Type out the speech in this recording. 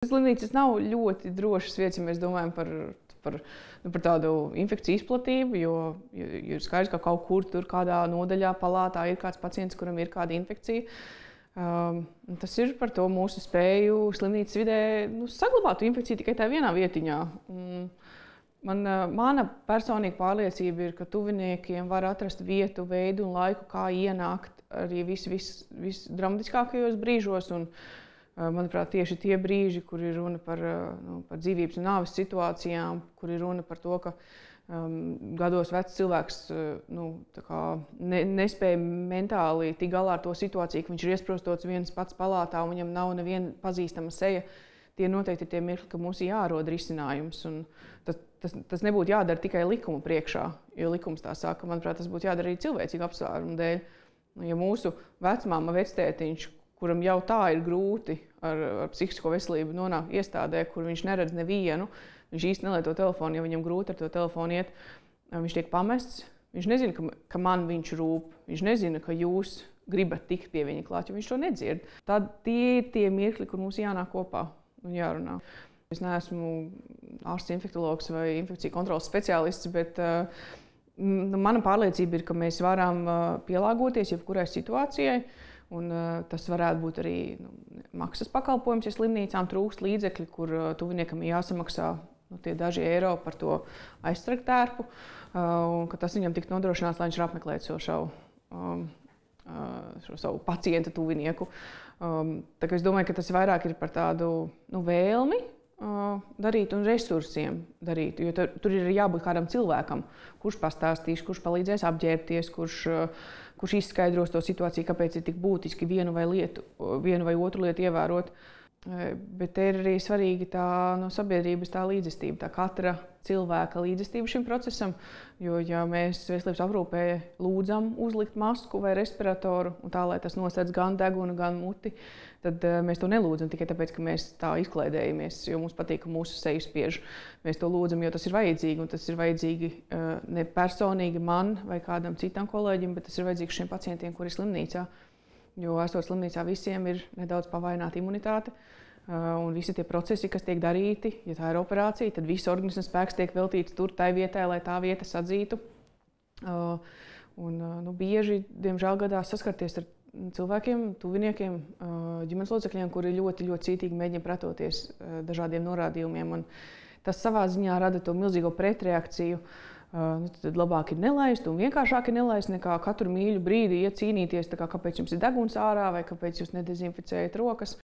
slimnīcas nav ļoti drošas vietas, ja mēs domājam par tādu infekciju izplatību, jo ir skaidrs, ka kaut kur tur kādā nodaļā, palātā ir kāds pacients, kuram ir kāda infekcija. Tas ir par to mūsu spēju slimnīcas vidē saglabāt infekciju tikai tajā vienā vietiņā. Mana personīga pārliecība ir, ka tuviniekiem var atrast vietu, veidu un laiku, kā ienākt arī visdramatiskākajos brīžos. Un, manuprāt, tieši tie brīži, kur ir runa par dzīvības un nāves situācijām, kur ir runa par to, ka gados vecs cilvēks nespēja mentāli tikt galā ar to situāciju, ka viņš ir iesprostots viens pats palātā un viņam nav neviena pazīstama seja. Tie noteikti ir tie mirkļi, ka mums ir jārod risinājums. Un tas nebūtu jādara tikai likuma priekšā, jo likums tā saka. Manuprāt, tas būtu jādara arī cilvēcīgu apsvērumu dēļ. Ja mūsu vecmāma, vectētiņš, kuram jau tā ir grūti ar psihisko veselību, nonāk iestādē, kur viņš neredz nevienu, viņš īsti nelieto telefonu, ja viņam grūti ar to telefonu iet, viņš tiek pamests. Viņš nezina, ka man viņš rūp. Viņš nezina, ka jūs gribat tikt pie viņa klāt, jo viņš to nedzird. Tad tie ir tie mirkļi, kur mums jānāk kopā un jārunā. Es neesmu ārsts infektologs vai infekciju kontrolas speciālists, bet mana pārliecība ir, ka mēs varam pielāgoties jebkurai situācijai. Un tas varētu būt arī maksas pakalpojums, ja slimnīcām trūkst līdzekļi, kur tuviniekam ir jāsamaksā tie daži eiro par to aizsargtērpu, un ka tas viņam tiktu nodrošināts, lai viņš apmeklētu šo savu pacienta tuvinieku. Tā kā es domāju, ka tas vairāk ir par tādu vēlmi darīt un resursiem darīt, jo tur ir jābūt kādam cilvēkam, kurš pastāstīs, kurš palīdzēs apģērbties, kurš izskaidros to situāciju, kāpēc ir tik būtiski vienu vai otru lietu ievērot. Bet te ir arī svarīga tā sabiedrības tā līdzjūtība, tā katra cilvēka līdzjūtība šim procesam. Jo, ja mēs veselības aprūpē lūdzam uzlikt masku vai respiratoru, un tā, lai tas nosedz gan degunu, gan muti, tad mēs to nelūdzam tikai tāpēc, ka mēs tā izklaidējamies, jo mums patīk, ka mūsu seju spiež. Mēs to lūdzam, jo tas ir vajadzīgi, un tas ir vajadzīgi ne personīgi man vai kādam citam kolēģim, bet tas ir vajadzīgs šiem pacientiem, kuri ir slimnīcā. Jo esot slimnīcā visiem ir nedaudz pavaināta imunitāte, un visi tie procesi, kas tiek darīti, ja tā ir operācija, tad viss organisma spēks tiek veltīts tur, tai vietai, lai tā vieta sadzītu. Bieži, diemžēl, gadās saskarties ar cilvēkiem, tuviniekiem, ģimenes locekļiem, kuri ļoti, ļoti cītīgi mēģina pretoties dažādiem norādījumiem. Un tas savā ziņā rada to milzīgo pretreakciju. Tad labāk ir nelaist un vienkāršāk ir nelaist, nekā katru mīļu brīdi iet cīnīties, kāpēc jums ir deguns ārā vai kāpēc jūs nedezinficējat rokas.